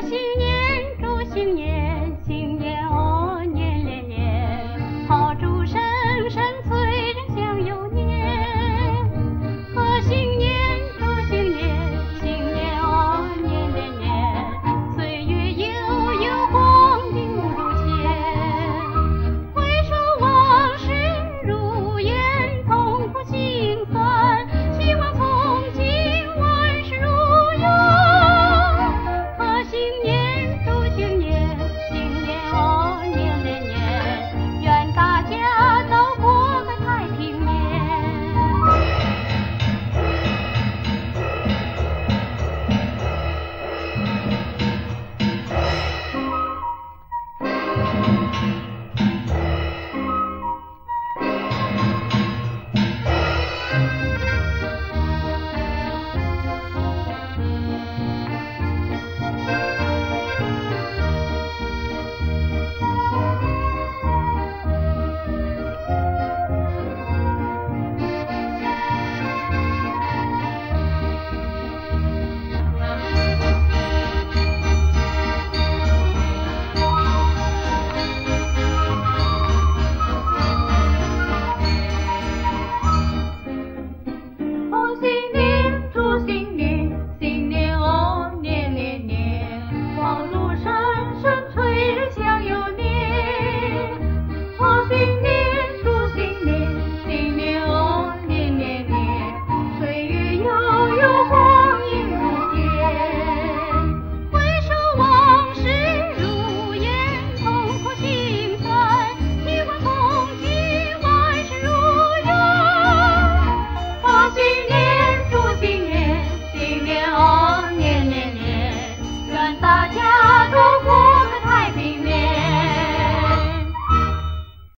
新年，祝新年，新年哦，年连年，炮竹声声催人想又年。贺新年，祝新年，新年哦，年连年，岁月悠悠，光阴如前。回首往事如烟，痛苦心酸，希望从今万事如愿。贺新年，祝新年，新年哦，年连年，愿大家都过个太平年。贺新年，祝新年，新年哦，年连年，炮竹声声催人想又年。贺新年，祝新年，新年哦，年连年，岁月悠悠，光阴如箭。回首往事如烟，痛苦心酸，希望从今万事如愿。贺新年，祝新年，新年哦，年连年，愿大家